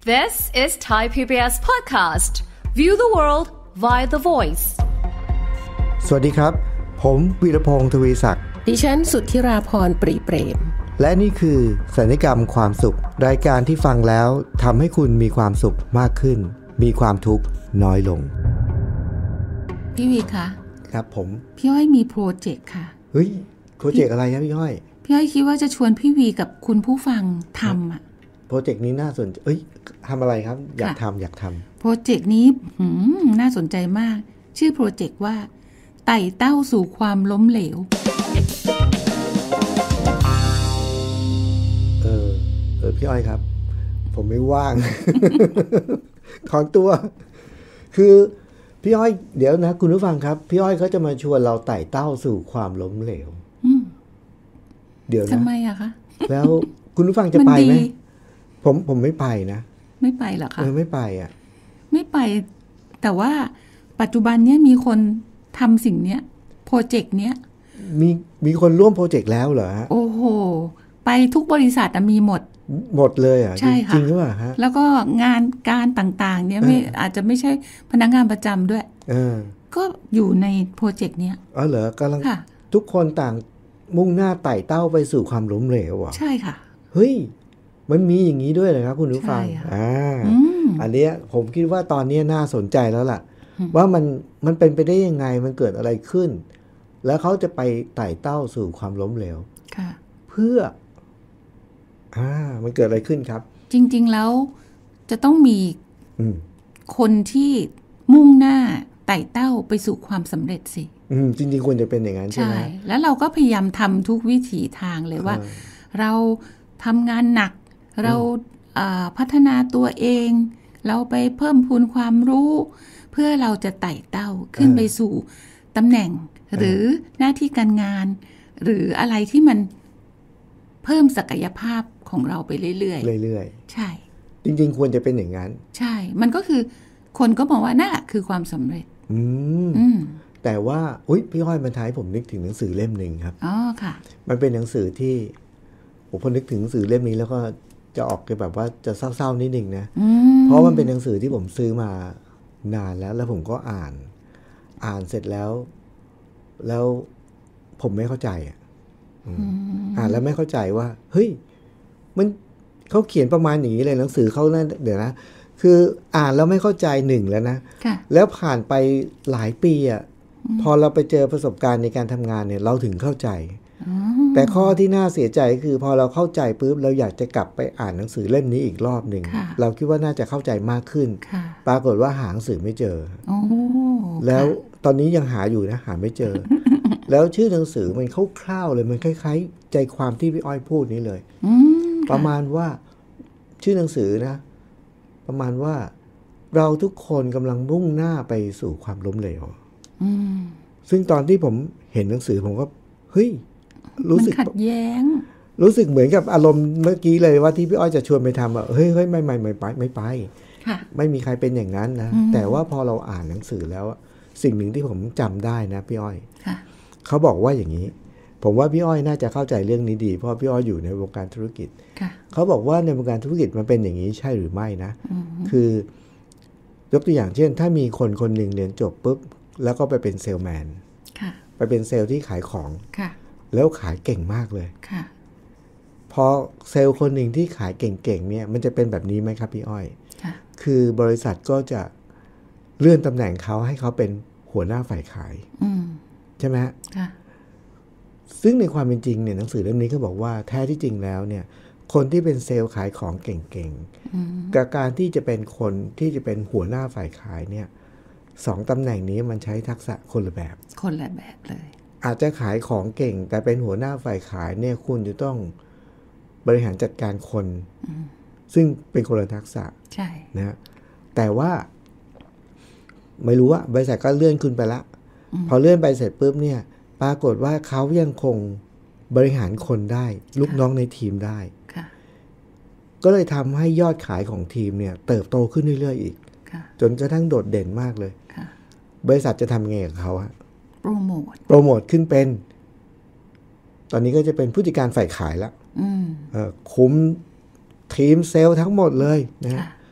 This is Thai PBS podcast. View the world via the voice. สวัสดีครับผมวีรพงษ์ทวีศักดิ์ดิฉันสุทธิราพรปรีเปรมและนี่คือสัญญกรรมความสุขรายการที่ฟังแล้วทำให้คุณมีความสุขมากขึ้นมีความทุกข์น้อยลงพี่วีคะครับผมพี่อ้อยมีโปรเจกต์ค่ะเฮ้ยโปรเจกต์อะไรครับพี่อ้อยคิดว่าจะชวนพี่วีกับคุณผู้ฟังทำอ่ะโปรเจกต์นี้น่าสนใจทำอะไรครับอยากทำโปรเจกต์นี้น่าสนใจมากชื่อโปรเจกต์ว่าไต่เต้าสู่ความล้มเหลวพี่อ้อยครับผมไม่ว่าง ถอนตัวคือพี่อ้อยเดี๋ยวนะคุณผู้ฟังครับพี่อ้อยเขาจะมาชวนเราไต่เต้าสู่ความล้มเหลวเดี๋ยวนะทำไมอะคะแล้วคุณผู้ฟังจะไปไหมผมไม่ไปนะไม่ไปหรอคะไม่ไปอ่ะไม่ไปแต่ว่าปัจจุบันเนี้ยมีคนทำสิ่งเนี้ยโปรเจกต์เนี้ยมีคนร่วมโปรเจกต์แล้วเหรอฮะโอ้โหไปทุกบริษัทมีหมดเลยอ่ะใช่ค่ะจริงหรือเปล่าฮะแล้วก็งานการต่างๆเนี่ยไม่อาจจะไม่ใช่พนักงานประจำด้วยก็อยู่ในโปรเจกต์เนี้ยเหรอกำลังทุกคนต่างมุ่งหน้าไต่เต้าไปสู่ความล้มเหลวอ่ะใช่ค่ะเฮ้ยมันมีอย่างนี้ด้วยเหรอครับคุณผู้ฟังอันเนี้ยผมคิดว่าตอนนี้น่าสนใจแล้วล่ะว่ามันเป็นไปได้ยังไงมันเกิดอะไรขึ้นแล้วเขาจะไปไต่เต้าสู่ความล้มเหลวเพื่อมันเกิดอะไรขึ้นครับจริงๆแล้วจะต้องมีคนที่มุ่งหน้าไต่เต้าไปสู่ความสำเร็จสิจริงๆควรจะเป็นอย่างนั้นใช่ไหมแล้วเราก็พยายามทำทุกวิถีทางเลยว่าเราทำงานหนักเราพัฒนาตัวเองเราไปเพิ่มพูนความรู้เพื่อเราจะไต่เต้าขึ้นไปสู่ตำแหน่งหรือหน้าที่การงานหรืออะไรที่มันเพิ่มศักยภาพของเราไปเรื่อยๆใช่จริงๆควรจะเป็นอย่างนั้นใช่มันก็คือคนก็บอกว่านั่นแหละคือความสำเร็จแต่ว่าพี่อ้อยมันทำให้ผมนึกถึงหนังสือเล่มหนึ่งครับค่ะมันเป็นหนังสือที่ผมพอนึกถึงหนังสือเล่มนี้แล้วก็จะออกแบบว่าจะเศร้าๆนิดนึงนะเพราะมันเป็นหนังสือที่ผมซื้อมานานแล้วผมก็อ่านเสร็จแล้วผมไม่เข้าใจอ่านแล้วไม่เข้าใจว่าเฮ้ยมันเขาเขียนประมาณอย่างนี้เลยหนังสือเขาเดี๋ยวนะคืออ่านแล้วไม่เข้าใจหนึ่งแล้วนะแล้วผ่านไปหลายปีพอเราไปเจอประสบการณ์ในการทำงานเนี่ยเราถึงเข้าใจแต่ข้อที่น่าเสียใจคือพอเราเข้าใจปุ๊บเราอยากจะกลับไปอ่านหนังสือเล่มนี้อีกรอบหนึ่งเราคิดว่าน่าจะเข้าใจมากขึ้นปรากฏว่าหาหนังสือไม่เจอแล้วตอนนี้ยังหาอยู่นะหาไม่เจอ แล้วชื่อหนังสือมันคร่าวๆเลยมันคล้ายๆใจความที่พี่อ้อยพูดนี้เลยประมาณว่าชื่อหนังสือนะประมาณว่าเราทุกคนกำลังมุ่งหน้าไปสู่ความล้มเหลวซึ่งตอนที่ผมเห็นหนังสือผมก็เฮ้ยรู้สึกขัดแย้งรู้สึกเหมือนกับอารมณ์เมื่อกี้เลยว่าที่พี่อ้อยจะชวนไปทำเฮ้ยไม่ไปไม่มีใครเป็นอย่างนั้นนะแต่ว่าพอเราอ่านหนังสือแล้วสิ่งหนึ่งที่ผมจำได้นะพี่อ้อยเขาบอกว่าอย่างนี้ผมว่าพี่อ้อยน่าจะเข้าใจเรื่องนี้ดีเพราะพี่อ้อยอยู่ในวงการธุรกิจเขาบอกว่าในวงการธุรกิจมันเป็นอย่างนี้ใช่หรือไม่นะคือยกตัวอย่างเช่นถ้ามีคนหนึ่งเรียนจบปุ๊บแล้วก็ไปเป็นเซลแมนไปเป็นเซลล์ที่ขายของแล้วขายเก่งมากเลยพอเซลล์คนหนึ่งที่ขายเก่งๆเนี่ยมันจะเป็นแบบนี้ไหมครับพี่อ้อยคือบริษัทก็จะเลื่อนตำแหน่งเขาให้เขาเป็นหัวหน้าฝ่ายขายใช่ไหมซึ่งในความเป็นจริงเนี่ยหนังสือเล่มนี้ก็บอกว่าแท้ที่จริงแล้วเนี่ยคนที่เป็นเซลล์ขายของเก่งๆกับการที่จะเป็นคนที่จะเป็นหัวหน้าฝ่ายขายเนี่ยสองตำแหน่งนี้มันใช้ทักษะคนละแบบเลยอาจจะขายของเก่งแต่เป็นหัวหน้าฝ่ายขายเนี่ยคุณจะต้องบริหารจัดการคนซึ่งเป็นคนละทักษะใช่นะแต่ว่าไม่รู้ว่าบริษัทก็เลื่อนคุณไปละพอเลื่อนไปเสร็จปุ๊บเนี่ยปรากฏว่าเขายังคงบริหารคนได้ลูกน้องในทีมได้ก็เลยทำให้ยอดขายของทีมเนี่ยเติบโตขึ้นเรื่อยๆอีกจนกระทั่งโดดเด่นมากเลยบริษัทจะทำไงกับเขาโปรโมทขึ้นเป็นตอนนี้ก็จะเป็นผู้จัดการฝ่ายขายแล้วคุมทีมเซลล์ทั้งหมดเลยนะ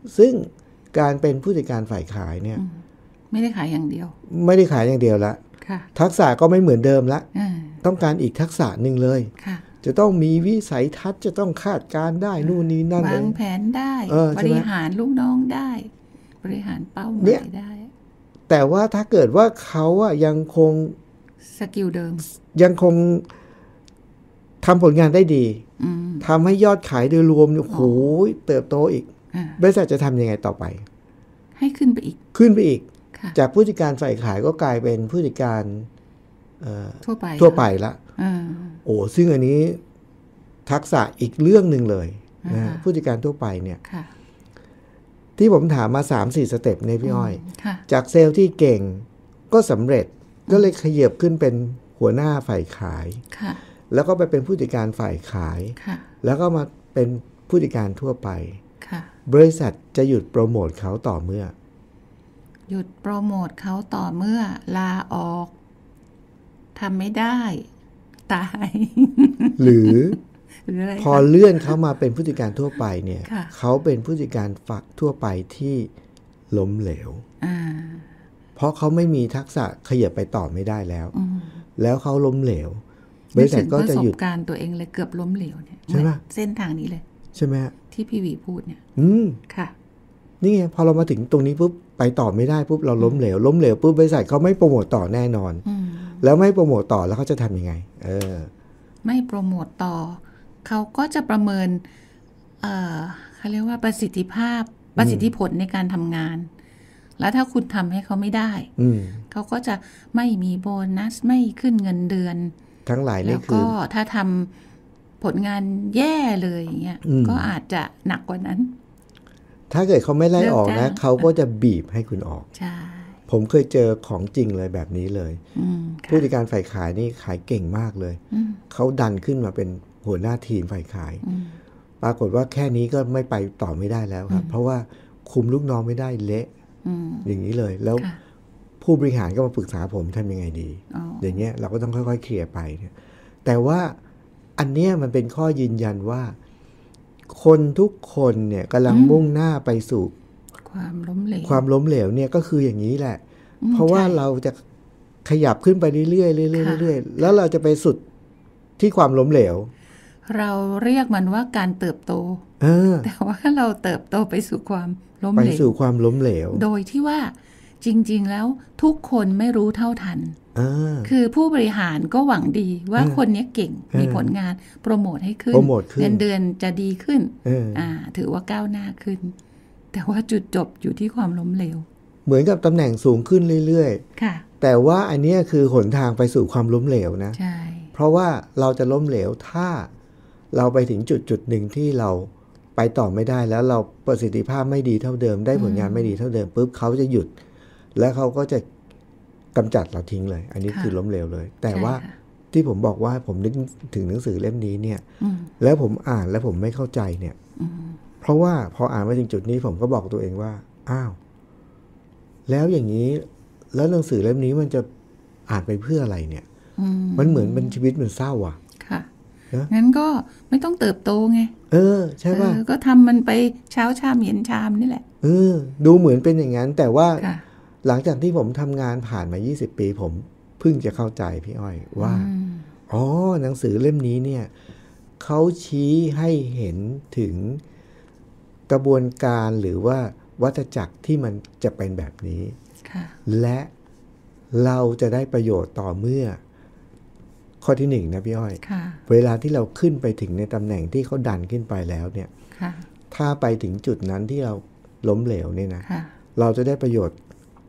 ซึ่งการเป็นผู้จัดการฝ่ายขายเนี่ยไม่ได้ขายอย่างเดียวไม่ได้ขายอย่างเดียวละทักษะก็ไม่เหมือนเดิมละต้องการอีกทักษะหนึ่งเลยจะต้องมีวิสัยทัศน์จะต้องคาดการได้นู่นนี่นั่นวางแผนได้บริหารลูกน้องได้บริหารเป้าหมายได้แต่ว่าถ้าเกิดว่าเขาอะยังคงสกิลเดิมยังคงทำผลงานได้ดีทำให้ยอดขายโดยรวมโอ้โหเติบโตอีกบริษัทจะทำยังไงต่อไปให้ขึ้นไปอีกจากผู้จัดการฝ่ายขายก็กลายเป็นผู้จัดการทั่วไปละโอ้ซึ่งอันนี้ทักษะอีกเรื่องหนึ่งเลยนะผู้จัดการทั่วไปเนี่ยที่ผมถามมา 3-4 สเต็ปในพี่อ้อยจากเซลล์ที่เก่งก็สำเร็จก็เลยขยับขึ้นเป็นหัวหน้าฝ่ายขายแล้วก็ไปเป็นผู้จัดการฝ่ายขายแล้วก็มาเป็นผู้จัดการทั่วไปบริษัทจะหยุดโปรโมทเขาต่อเมื่อหยุดโปรโมทเขาต่อเมื่อลาออกทำไม่ได้ตายหรือพอเลื่อนเขามาเป็นผู้จัดการทั่วไปเนี่ยเขาเป็นผู้จัดการฝักทั่วไปที่ล้มเหลวเพราะเขาไม่มีทักษะขยับไปต่อไม่ได้แล้วเขาล้มเหลวบริษัทก็จะหยุดการตัวเองเลยเกือบล้มเหลวเนี่ยใช่ไหมเส้นทางนี้เลยใช่ไหมที่พี่วีพูดเนี่ยค่ะนี่ไงพอเรามาถึงตรงนี้ปุ๊บไปต่อไม่ได้ปุ๊บเราล้มเหลวปุ๊บบริษัทเขาไม่โปรโมทต่อแน่นอนแล้วไม่โปรโมทต่อแล้วเขาจะทำยังไงไม่โปรโมทต่อเขาก็จะประเมินเขาเรียกว่าประสิทธิภาพประสิทธิผลในการทำงานแล้วถ้าคุณทำให้เขาไม่ได้เขาก็จะไม่มีโบนัสไม่ขึ้นเงินเดือนทั้งหลายแล้วก็ถ้าทำผลงานแย่เลยอย่างเงี้ยก็อาจจะหนักกว่านั้นถ้าเกิดเขาไม่ไล่ออกนะเขาก็จะบีบให้คุณออกใช่ผมเคยเจอของจริงเลยแบบนี้เลยผู้จัดการฝ่ายขายนี่ขายเก่งมากเลยเขาดันขึ้นมาเป็นหัวหน้าทีมฝ่ายขายปรากฏว่าแค่นี้ก็ไม่ไปต่อไม่ได้แล้วครับเพราะว่าคุมลูกน้องไม่ได้เละอย่างนี้เลยแล้วผู้บริหารก็มาปรึกษาผมทำยังไงดีอย่างเงี้ยเราก็ต้องค่อยๆเคลียร์ไปแต่ว่าอันเนี้ยมันเป็นข้อยืนยันว่าคนทุกคนเนี่ยกำลังมุ่งหน้าไปสู่ความล้มเหลวเนี่ยก็คืออย่างนี้แหละเพราะว่าเราจะขยับขึ้นไปเรื่อยๆเรื่อยๆแล้วเราจะไปสุดที่ความล้มเหลวเราเรียกมันว่าการเติบโตแต่ว่าเราเติบโตไปสู่ความล้มเหลวไปสู่ความล้มเหลวโดยที่ว่าจริงๆแล้วทุกคนไม่รู้เท่าทันคือผู้บริหารก็หวังดีว่าคนนี้เก่งมีผลงานโปรโมทให้ขึ้นเงินเดือนจะดีขึ้นถือว่าก้าวหน้าขึ้นแต่ว่าจุดจบอยู่ที่ความล้มเหลวเหมือนกับตำแหน่งสูงขึ้นเรื่อยๆแต่ว่าอันนี้คือหนทางไปสู่ความล้มเหลวนะใช่เพราะว่าเราจะล้มเหลวถ้าเราไปถึงจุดหนึ่งที่เราไปต่อไม่ได้แล้วเราประสิทธิภาพไม่ดีเท่าเดิมได้ผลงานไม่ดีเท่าเดิมปุ๊บเขาจะหยุดและเขาก็จะกำจัดเราทิ้งเลยอันนี้คือล้มเหลวเลยแต่ว่าที่ผมบอกว่าผมนึกถึงหนังสือเล่มนี้เนี่ยแล้วผมอ่านแล้วผมไม่เข้าใจเนี่ยเพราะว่าพออ่านมาถึงจุดนี้ผมก็บอกตัวเองว่าอ้าวแล้วอย่างนี้แล้วหนังสือเล่มนี้มันจะอ่านไปเพื่ออะไรเนี่ยมันเหมือนเป็นชีวิตมันเศร้าอ่ะค่ะงั้นก็ไม่ต้องเติบโตไงใช่ป่ะก็ทำมันไปเช้าชามเย็นชามนี่แหละดูเหมือนเป็นอย่างนั้นแต่ว่าหลังจากที่ผมทำงานผ่านมา20ปีผมเพิ่งจะเข้าใจพี่อ้อยว่าหนังสือเล่มนี้เนี่ยเขาชี้ให้เห็นถึงกระบวนการหรือว่าวัฏจักรที่มันจะเป็นแบบนี้และเราจะได้ประโยชน์ต่อเมื่อข้อที่1นะพี่อ้อยเวลาที่เราขึ้นไปถึงในตำแหน่งที่เขาดันขึ้นไปแล้วเนี่ยถ้าไปถึงจุดนั้นที่เราล้มเหลวเนี่ยนะเราจะได้ประโยชน์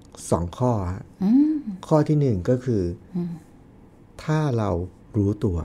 2ข้อข้อที่1ก็คือถ้าเรารู้ตัว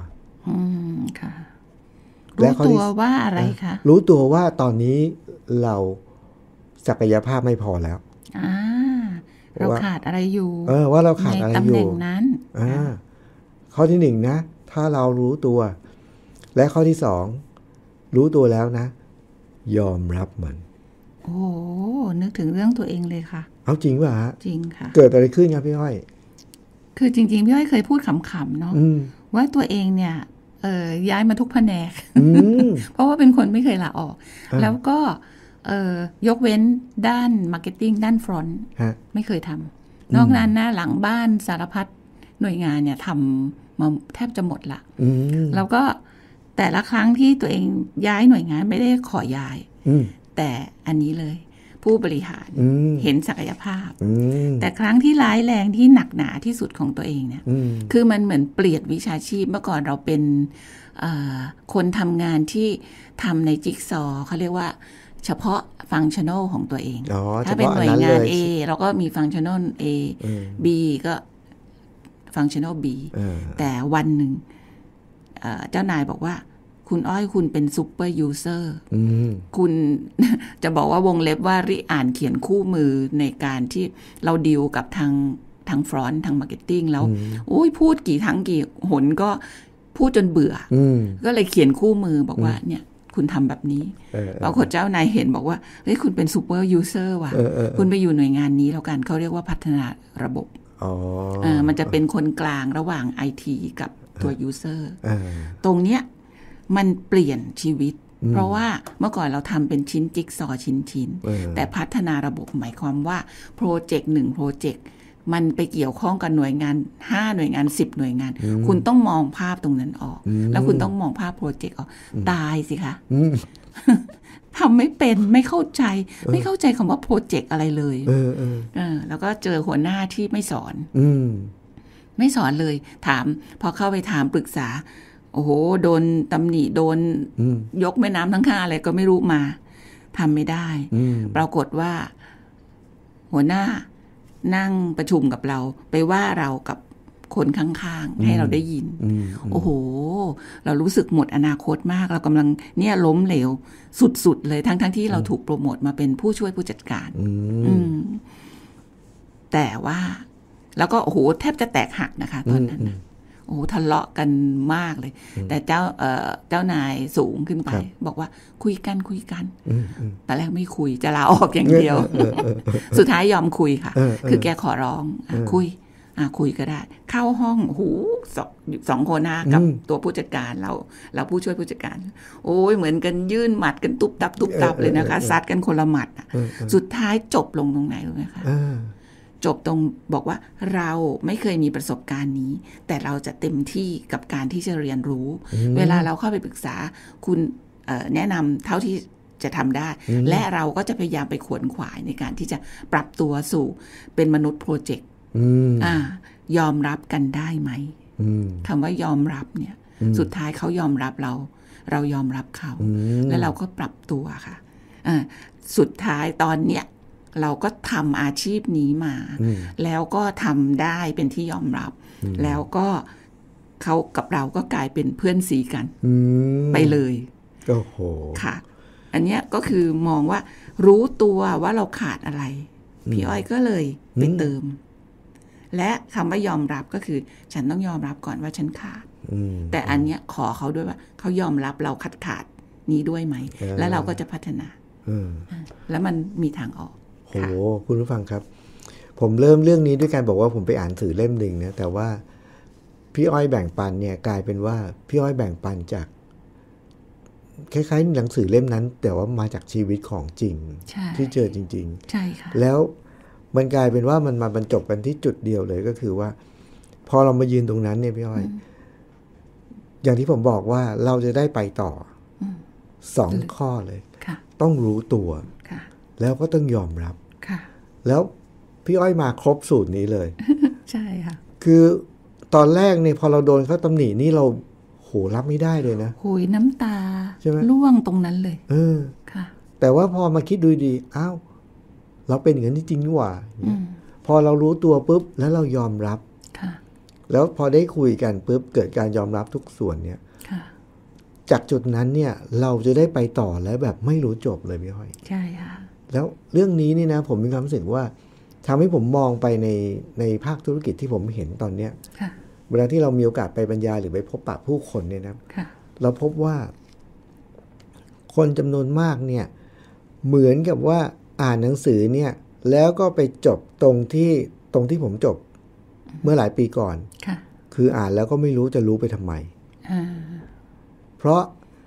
รู้ตัวว่าอะไรคะรู้ตัวว่าตอนนี้เราศักยภาพไม่พอแล้วเราขาดอะไรอยู่ว่าเราขาดอะไรอยู่ในตำแหน่งนั้นข้อที่1นะถ้าเรารู้ตัวและข้อที่2รู้ตัวแล้วนะยอมรับมันโอ้นึกถึงเรื่องตัวเองเลยค่ะเอาจริงป่ะฮะจริงค่ะเกิดอะไรขึ้นครับพี่อ้อยคือจริงๆพี่อ้อยเคยพูดขำๆเนาะว่าตัวเองเนี่ยย้ายมาทุกแผนกเพราะว่าเป็นคนไม่เคยลาออกแล้วก็ยกเว้นด้านมาร์เก็ตติ้งด้านฟรอนต์ไม่เคยทำนอกนั้นหน้าหลังบ้านสารพัดหน่วยงานเนี่ยทำมาแทบจะหมดละแล้วก็แต่ละครั้งที่ตัวเองย้ายหน่วยงานไม่ได้ขอย้ายแต่อันนี้เลยผู้บริหารเห็นศักยภาพแต่ครั้งที่ร้ายแรงที่หนักหนาที่สุดของตัวเองเนี่ยคือมันเหมือนเปลี่ยนวิชาชีพเมื่อก่อนเราเป็นคนทำงานที่ทำในจิ๊กซอว์เขาเรียกว่าเฉพาะฟังก์ชันนลของตัวเองถ้าเป็นหน่วยงาน A เราก็มีฟังก์ชันนล A B ก็ฟังก์ชันนล B แต่วันหนึ่งเจ้านายบอกว่าคุณอ้อยคุณเป็นซูเปอร์ยูเซอร์คุณจะบอกว่าวงเล็บว่าริอ่านเขียนคู่มือในการที่เราดีลกับทางฟรอนต์ทางมาร์เก็ตติ้งแล้วโอ้ยพูดกี่ครั้งกี่หนก็พูดจนเบื่อก็เลยเขียนคู่มือบอกว่าเนี่ยคุณทำแบบนี้ปรากฏเจ้านายเห็นบอกว่าเฮ้ยคุณเป็นซูเปอร์ยูเซอร์ว่ะคุณไปอยู่หน่วยงานนี้แล้วกันเขาเรียกว่าพัฒนาระบบมันจะเป็นคนกลางระหว่าง IT กับตัวยูเซอร์ตรงเนี้ยมันเปลี่ยนชีวิตเพราะว่าเมื่อก่อนเราทำเป็นชิ้นจิ๊กซอว์ชิ้นแต่พัฒนาระบบหมายความว่าโปรเจกต์1โปรเจกต์มันไปเกี่ยวข้องกับหน่วยงาน5หน่วยงาน10หน่วยงานคุณต้องมองภาพตรงนั้นออกแล้วคุณต้องมองภาพโปรเจกต์ออกตายสิคะทำไม่เป็นไม่เข้าใจคำว่าโปรเจกต์อะไรเลยแล้วก็เจอหัวหน้าที่ไม่สอนเลยถามพอเข้าไปถามปรึกษาโอ้โหโดนตำหนิโดนยกแม่น้ำทั้ง5อะไรก็ไม่รู้มาทำไม่ได้ปรากฏว่าหัวหน้านั่งประชุมกับเราไปว่าเรากับคนข้างๆให้เราได้ยินโอ้โหเรารู้สึกหมดอนาคตมากเรากำลังเนี่ยล้มเหลวสุดๆเลยทั้งที่เราถูกโปรโมทมาเป็นผู้ช่วยผู้จัดการแต่ว่าแล้วก็โอ้โหแทบจะแตกหักนะคะตอนนั้นโอ้โหทะเลาะกันมากเลยแต่เจ้านายสูงขึ้นไปบอกว่าคุยกันแต่แรกไม่คุยจะลาออกอย่างเดียวสุดท้ายยอมคุยค่ะคือแกขอร้องคุยก็ได้เข้าห้องหูสองคนนะกับตัวผู้จัดการเราผู้ช่วยผู้จัดการโอ้ยเหมือนกันยื่นหมัดกันตุ๊บตับเลยนะคะซัดกันคนละหมัดสุดท้ายจบลงตรงไหนรู้ไหมคะจบตรงบอกว่าเราไม่เคยมีประสบการณ์นี้แต่เราจะเต็มที่กับการที่จะเรียนรู้เวลาเราเข้าไปปรึกษาคุณแนะนำเท่าที่จะทำได้และเราก็จะพยายามไปขวนขวายในการที่จะปรับตัวสู่เป็นมนุษย์โปรเจกต์ยอมรับกันได้ไหมคำว่ายอมรับเนี่ยสุดท้ายเขายอมรับเรายอมรับเขาแล้วเราก็ปรับตัวค่ะสุดท้ายตอนเนี้ยเราก็ทำอาชีพนี้มาแล้วก็ทำได้เป็นที่ยอมรับแล้วก็เขากับเราก็กลายเป็นเพื่อนสีกันไปเลยโอ้โหค่ะอันเนี้ยก็คือมองว่ารู้ตัวว่าเราขาดอะไรพี่อ้อยก็เลยไปเติมและคำว่ายอมรับก็คือฉันต้องยอมรับก่อนว่าฉันขาดแต่อันเนี้ยขอเขาด้วยว่าเขายอมรับเราขาดนี้ด้วยไหมแล้วเราก็จะพัฒนาแล้วมันมีทางออกโอ้คุณผู้ฟังครับผมเริ่มเรื่องนี้ด้วยการบอกว่าผมไปอ่านสื่อเล่มหนึ่งนะแต่ว่าพี่อ้อยแบ่งปันเนี่ยกลายเป็นว่าพี่อ้อยแบ่งปันจากคล้ายๆหนังสือเล่มนั้นแต่ว่ามาจากชีวิตของจริงที่เจอจริงๆใช่ค่ะแล้วมันกลายเป็นว่ามันมาบรรจบกันที่จุดเดียวเลยก็คือว่าพอเรามายืนตรงนั้นเนี่ยพี่อ้อยอย่างที่ผมบอกว่าเราจะได้ไปต่อ2ข้อเลยต้องรู้ตัวแล้วก็ต้องยอมรับแล้วพี่อ้อยมาครบสูตรนี้เลยใช่ค่ะคือตอนแรกเนี่ยพอเราโดนเขาตำหนินี่เราโหรับไม่ได้เลยนะโหยน้ำตาร่วงตรงนั้นเลยค่ะแต่ว่าพอมาคิดดูดีอ้าวเราเป็นอย่างนั้นจริงๆนี่หว่าพอเรารู้ตัวปุ๊บแล้วเรายอมรับแล้วพอได้คุยกันปุ๊บเกิดการยอมรับทุกส่วนเนี่ยจากจุดนั้นเนี่ยเราจะได้ไปต่อแล้วแบบไม่รู้จบเลยพี่อ้อยใช่ค่ะแล้วเรื่องนี้นี่นะผมมีความรู้สึกว่าทำให้ผมมองไปในภาคธุรกิจที่ผมเห็นตอนเนี้ยเวลาที่เรามีโอกาสไปบรรยายหรือไปพบปะผู้คนเนี่ยนะเราพบว่าคนจำนวนมากเนี่ยเหมือนกับว่าอ่านหนังสือเนี่ยแล้วก็ไปจบตรงที่ผมจบเมื่อหลายปีก่อนคืออ่านแล้วก็ไม่รู้จะรู้ไปทำไมเพราะ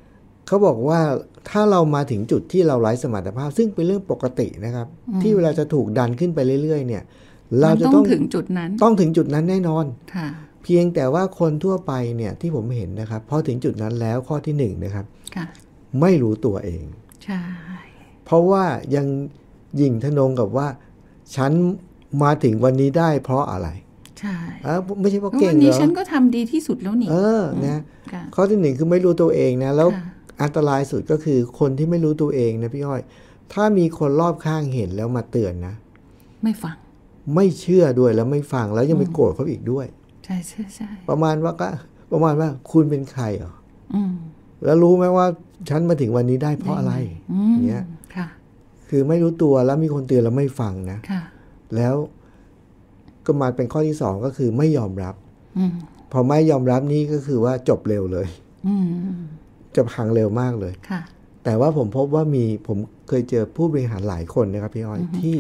เขาบอกว่าถ้าเรามาถึงจุดที่เราไร้สมรรถภาพซึ่งเป็นเรื่องปกตินะครับที่เวลาจะถูกดันขึ้นไปเรื่อยๆเนี่ยเราจะต้องถึงจุดนั้นต้องถึงจุดนั้นแน่นอนค่ะเพียงแต่ว่าคนทั่วไปเนี่ยที่ผมเห็นนะครับพอถึงจุดนั้นแล้วข้อที่หนึ่งนะครับไม่รู้ตัวเองใช่เพราะว่ายังหยิ่งทะนงกับว่าฉันมาถึงวันนี้ได้เพราะอะไรใช่ไม่ใช่เพราะเก่งเหรอวันนี้ฉันก็ทำดีที่สุดแล้วนี่นะข้อที่หนึ่งคือไม่รู้ตัวเองนะแล้วอันตรายสุดก็คือคนที่ไม่รู้ตัวเองนะพี่อ้อยถ้ามีคนรอบข้างเห็นแล้วมาเตือนนะไม่ฟังไม่เชื่อด้วยแล้วไม่ฟังแล้วยังไปโกรธเขาอีกด้วยใช่ใช่ใช่ประมาณว่าคุณเป็นใครเหรอแล้วรู้ไหมว่าฉันมาถึงวันนี้ได้เพราะอะไรเนี้ยคือไม่รู้ตัวแล้วมีคนเตือนแล้วไม่ฟังนะแล้วก็มาเป็นข้อที่สองก็คือไม่ยอมรับพอไม่ยอมรับนี่ก็คือว่าจบเร็วเลยจะพังเร็วมากเลยแต่ว่าผมพบว่าผมเคยเจอผู้บริหารหลายคนนะครับพี่อ้อยที่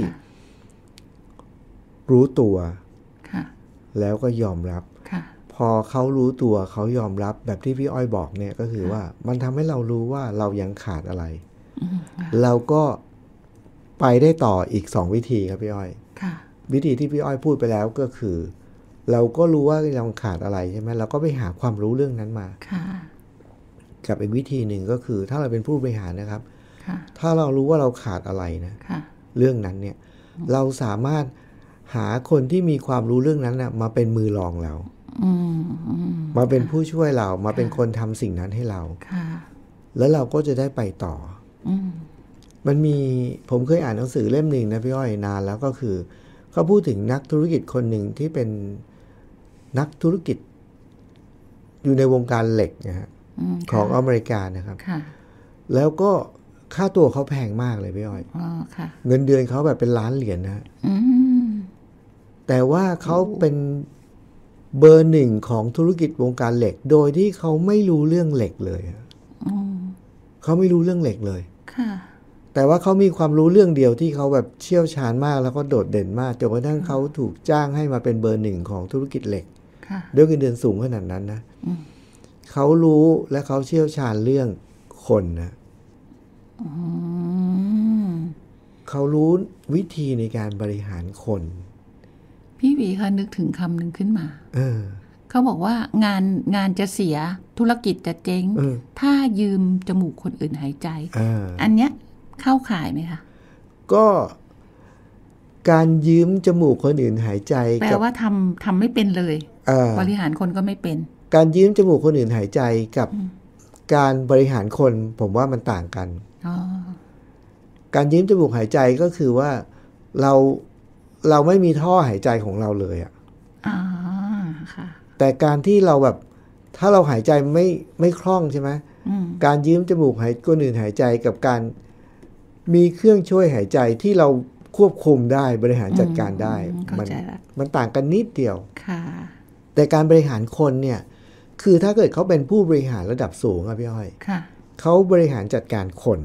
รู้ตัวแล้วก็ยอมรับพอเขารู้ตัวเขายอมรับแบบที่พี่อ้อยบอกเนี่ยก็คือว่ามันทำให้เรารู้ว่าเรายังขาดอะไรเราก็ไปได้ต่ออีก2วิธีครับพี่อ้อยวิธีที่พี่อ้อยพูดไปแล้วก็คือเราก็รู้ว่าเราขาดอะไรใช่ไหมเราก็ไปหาความรู้เรื่องนั้นมากับอีกวิธีหนึ่งก็คือถ้าเราเป็นผู้บริหารนะครับถ้าเรารู้ว่าเราขาดอะไรนะเรื่องนั้นเนี่ยเราสามารถหาคนที่มีความรู้เรื่องนั้นนะมาเป็นมือรองเรามาเป็นผู้ช่วยเรามาเป็นคนทำสิ่งนั้นให้เราแล้วเราก็จะได้ไปต่อมันมีผมเคยอ่านหนังสือเล่มหนึ่งนะพี่อ้อยนานแล้วก็คือเขาพูดถึงนักธุรกิจคนหนึ่งที่เป็นนักธุรกิจอยู่ในวงการเหล็กนะฮะของอเมริกานะครับแล้วก็ค่าตัวเขาแพงมากเลยพี่อ้อยเงินเดือนเขาแบบเป็นล้านเหรียญนะแต่ว่าเขาเป็นเบอร์หนึ่งของธุรกิจวงการเหล็กโดยที่เขาไม่รู้เรื่องเหล็กเลยเขาไม่รู้เรื่องเหล็กเลยแต่ว่าเขามีความรู้เรื่องเดียวที่เขาแบบเชี่ยวชาญมากแล้วก็โดดเด่นมากจนกระทั่งเขาถูกจ้างให้มาเป็นเบอร์หนึ่งของธุรกิจเหล็กด้วยเงินเดือนสูงขนาดนั้นนะเขารู้และเขาเชี่ยวชาญเรื่องคนนะเขารู้วิธีในการบริหารคนพี่หวีคะนึกถึงคำหนึ่งขึ้นมาเขาบอกว่างานจะเสียธุรกิจจะเจ๊งถ้ายืมจมูกคนอื่นหายใจอันเนี้ยเข้าข่ายไหมคะก็การยืมจมูกคนอื่นหายใจแปลว่าทำไม่เป็นเลยบริหารคนก็ไม่เป็นการยืมจมูกคนอื่นหายใจกับการบริหารคนผมว่ามันต่างกันการยืมจมูกหายใจก็คือว่าเราไม่มีท่อหายใจของเราเลยอ่ะแต่การที่เราแบบถ้าเราหายใจไม่คล่องใช่ไหมการยืมจมูกคนอื่นหายใจกับการมีเครื่องช่วยหายใจที่เราควบคุมได้บริหารจัดการได้มันต่างกันนิดเดียวแต่การบริหารคนเนี่ยคือถ้าเกิดเขาเป็นผู้บริหารระดับสูงอะพี่อ้อยเขาบริหารจัดการคน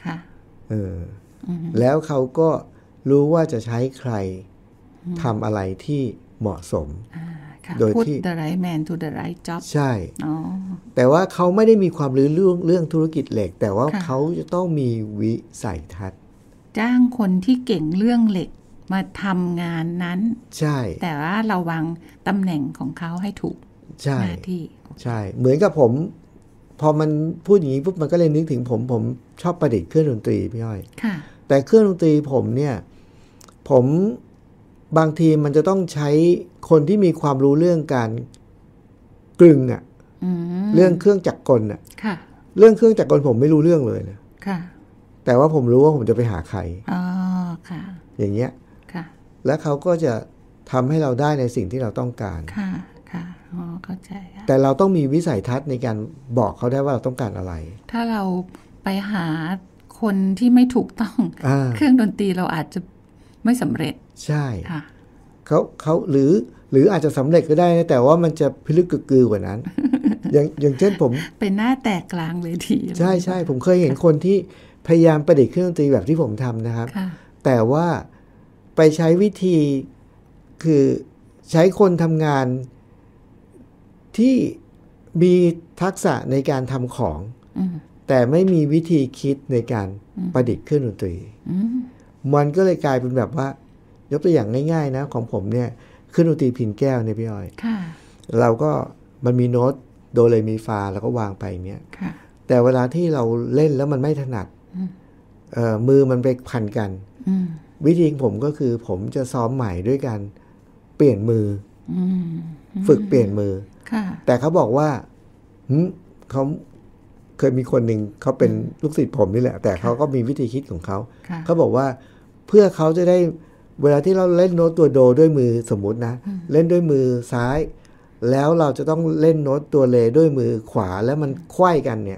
แล้วเขาก็รู้ว่าจะใช้ใครทำอะไรที่เหมาะสมโดยที่ Put the right man to the right job ใช่แต่ว่าเขาไม่ได้มีความรู้เรื่องธุรกิจเหล็กแต่ว่าเขาจะต้องมีวิสัยทัศน์จ้างคนที่เก่งเรื่องเหล็กมาทำงานนั้นใช่แต่ว่าเราวางตำแหน่งของเขาให้ถูกหน้าที่ใช่เหมือนกับผมพอมันพูดอย่างนี้ปุ๊บมันก็เลยนึกถึงผมชอบประดิษฐ์เครื่องดนตรีพี่อ้อยแต่เครื่องดนตรีผมเนี่ยผมบางทีมันจะต้องใช้คนที่มีความรู้เรื่องการกลึงอ่ะเรื่องเครื่องจักรกลอ่ะเรื่องเครื่องจักรกลผมไม่รู้เรื่องเลยนะแต่ว่าผมรู้ว่าผมจะไปหาใครอย่างเงี้ยและเขาก็จะทำให้เราได้ในสิ่งที่เราต้องการเข้าใจแต่เราต้องมีวิสัยทัศน์ในการบอกเขาได้ว่าเราต้องการอะไรถ้าเราไปหาคนที่ไม่ถูกต้องเครื่องดนตรีเราอาจจะไม่สำเร็จใช่เขาหรืออาจจะสำเร็จก็ได้นะแต่ว่ามันจะพิลึกกึกกือกว่านั้น อย่างเช่นผมเป็นหน้าแตกกลางเวทีใช่ใช่ผมเคยเห็นคนที่พยายามประดิษฐ์เครื่องดนตรีแบบที่ผมทำนะครับแต่ว่าไปใช้วิธีคือใช้คนทำงานที่มีทักษะในการทำของแต่ไม่มีวิธีคิดในการประดิษฐ์เครื่องดนตรีมันก็เลยกลายเป็นแบบว่ายกตัวอย่างง่ายๆนะของผมเนี่ยเครื่องดนตรีพิณแก้วเนี่ยพี่อ้อยเราก็มันมีโน้ตโดเรมีฟาแล้วก็วางไปเนี่ยแต่เวลาที่เราเล่นแล้วมันไม่ถนัดมือมันไปพันกันวิธีของผมก็คือผมจะซ้อมใหม่ด้วยการเปลี่ยนมือฝึกเปลี่ยนมือแต่เขาบอกว่าเขาเคยมีคนหนึ่งเขาเป็นลูกศิษย์ผมนี่แหละแต่เขาก็มีวิธีคิดของเขาเขาบอกว่าเพื่อเขาจะได้เวลาที่เราเล่นโน้ตตัวโดด้วยมือสมมุตินะเล่นด้วยมือซ้ายแล้วเราจะต้องเล่นโน้ตตัวเลด้วยมือขวาแล้วมันไขว้กันเนี่ย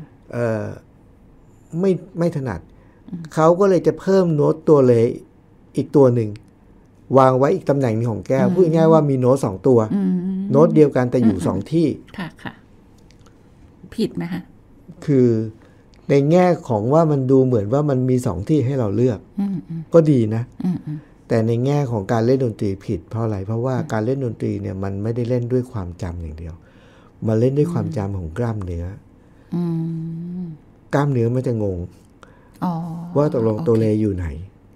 ไม่ถนัดเขาก็เลยจะเพิ่มโน้ตตัวเลอีกตัวหนึ่งวางไว้อีกตำแหน่งนึงของแก้วพูดง่ายๆว่ามีโน้ต2ตัวโน้ตเดียวกันแต่อยู่2ที่ค่ะผิดไหมคะคือในแง่ของว่ามันดูเหมือนว่ามันมี2ที่ให้เราเลือกก็ดีนะแต่ในแง่ของการเล่นดนตรีผิดเพราะอะไรเพราะว่าการเล่นดนตรีเนี่ยมันไม่ได้เล่นด้วยความจำอย่างเดียวมันเล่นด้วยความจำของกล้ามเนื้อกล้ามเนื้อมันจะงงว่าตกลงตัวเลอยู่ไหน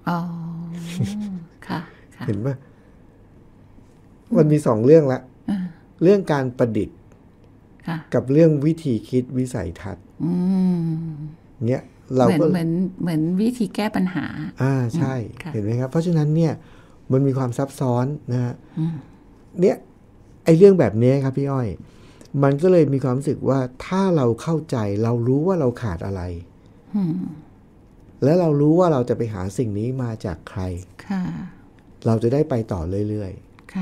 ค่ะเห็นไหมมันมี2เรื่องละเรื่องการประดิษฐ์กับเรื่องวิธีคิดวิสัยทัศน์เนี่ยเราก็เหมือนวิธีแก้ปัญหาใช่เห็นไหมครับเพราะฉะนั้นเนี่ยมันมีความซับซ้อนนะฮะเนี่ยไอ้เรื่องแบบนี้ครับพี่อ้อยมันก็เลยมีความรู้สึกว่าถ้าเราเข้าใจเรารู้ว่าเราขาดอะไรและเรารู้ว่าเราจะไปหาสิ่งนี้มาจากใครเราจะได้ไปต่อเรื่อย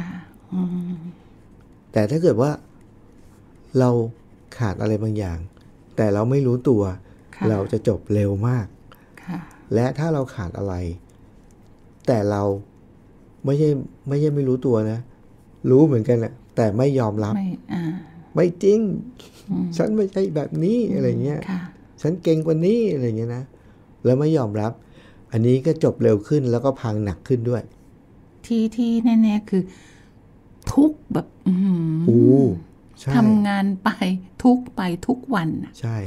ๆแต่ถ้าเกิดว่าเราขาดอะไรบางอย่างแต่เราไม่รู้ตัวเราจะจบเร็วมากและถ้าเราขาดอะไรแต่เราไม่ใช่ไม่รู้ตัวนะรู้เหมือนกันแหละแต่ไม่ยอมรับไม่จริงฉันไม่ใช่แบบนี้อะไรเงี้ยฉันเก่งกว่านี้อะไรเงี้ยนะแล้วไม่ยอมรับอันนี้ก็จบเร็วขึ้นแล้วก็พังหนักขึ้นด้วยที่แน่ๆคือทุกแบบทำงานไปทุกไปทุกวันใช่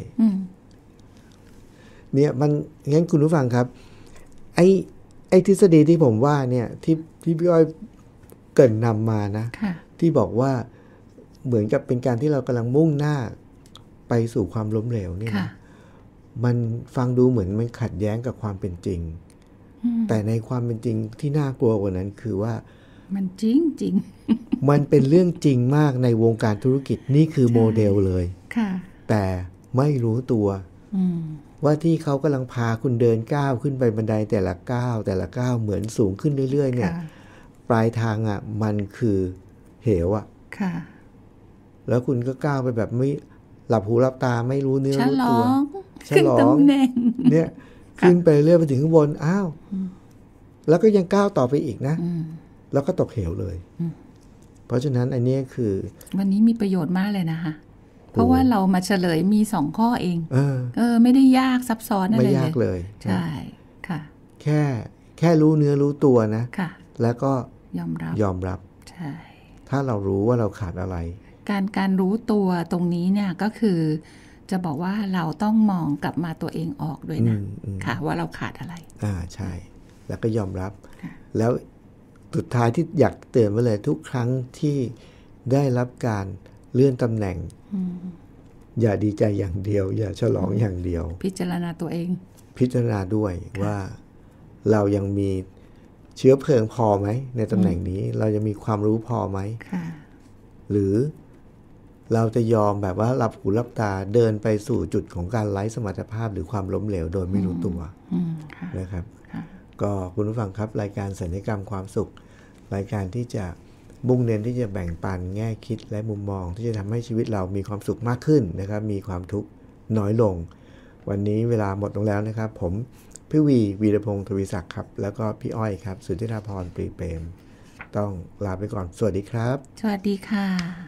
เนี่ยมันงั้นคุณผู้ฟังครับไอ้ทฤษฎีที่ผมว่าเนี่ยที่พี่อ้อยเกริ่นนำมานะที่บอกว่าเหมือนกับเป็นการที่เรากำลังมุ่งหน้าไปสู่ความล้มเหลวเนี่ยนะมันฟังดูเหมือนมันขัดแย้งกับความเป็นจริงแต่ในความเป็นจริงที่น่ากลัวกว่านั้นคือว่ามันจริงมันเป็นเรื่องจริงมากในวงการธุรกิจนี่คือโมเดลเลยแต่ไม่รู้ตัวว่าที่เขากำลังพาคุณเดินก้าวขึ้นไปบันไดแต่ละก้าวเหมือนสูงขึ้นเรื่อยๆเนี่ยปลายทางอ่ะมันคือเหวอ่ะแล้วคุณก็ก้าวไปแบบไม่หลับหูหลับตาไม่รู้เนื้อรู้ตัวขึ้นตำแหน่งเนี่ยขึ้นไปเรื่อยไปถึงข้างบนอ้าวแล้วก็ยังก้าวต่อไปอีกนะแล้วก็ตกเหวเลยเพราะฉะนั้นอันนี้คือวันนี้มีประโยชน์มากเลยนะคะเพราะว่าเรามาเฉลยมี2ข้อเองไม่ได้ยากซับซ้อนอะไรเลยไม่ยากเลยใช่ค่ะแค่รู้เนื้อรู้ตัวนะแล้วก็ยอมรับใช่ถ้าเรารู้ว่าเราขาดอะไรการรู้ตัวตรงนี้เนี่ยก็คือจะบอกว่าเราต้องมองกลับมาตัวเองออกด้วยนะค่ะว่าเราขาดอะไรใช่แล้วก็ยอมรับแล้วสุดท้ายที่อยากเตือนไว้เลยทุกครั้งที่ได้รับการเลื่อนตำแหน่งอย่าดีใจอย่างเดียวอย่าฉลองอย่างเดียวพิจารณาตัวเองพิจารณาด้วยว่าเรายังมีเชื้อเพลิงพอไหมในตำแหน่งนี้เราจะมีความรู้พอไหมหรือเราจะยอมแบบว่าหลับหูหลับตาเดินไปสู่จุดของการไร้สมรรถภาพหรือความล้มเหลวโดยไม่รู้ตัวนะครับก็คุณผู้ฟังครับรายการสัญญกรรมความสุขรายการที่จะมุ่งเน้นที่จะแบ่งปันแง่คิดและมุมมองที่จะทำให้ชีวิตเรามีความสุขมากขึ้นนะครับมีความทุกข์น้อยลงวันนี้เวลาหมดลงแล้วนะครับผมพี่วีรพงศ์ทวีศักดิ์ครับแล้วก็พี่อ้อยครับสุทธิราพรปรีเปรมต้องลาไปก่อนสวัสดีครับสวัสดีค่ะ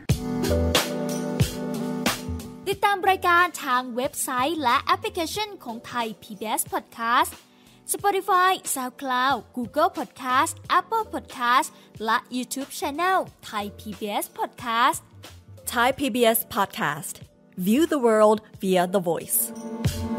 ติดตามรายการทางเว็บไซต์และแอปพลิเคชันของไทย PBS Podcast Spotify, SoundCloud, Google Podcast, Apple Podcast และ YouTube Channel Thai PBS Podcast Thai PBS Podcast View the world via the voice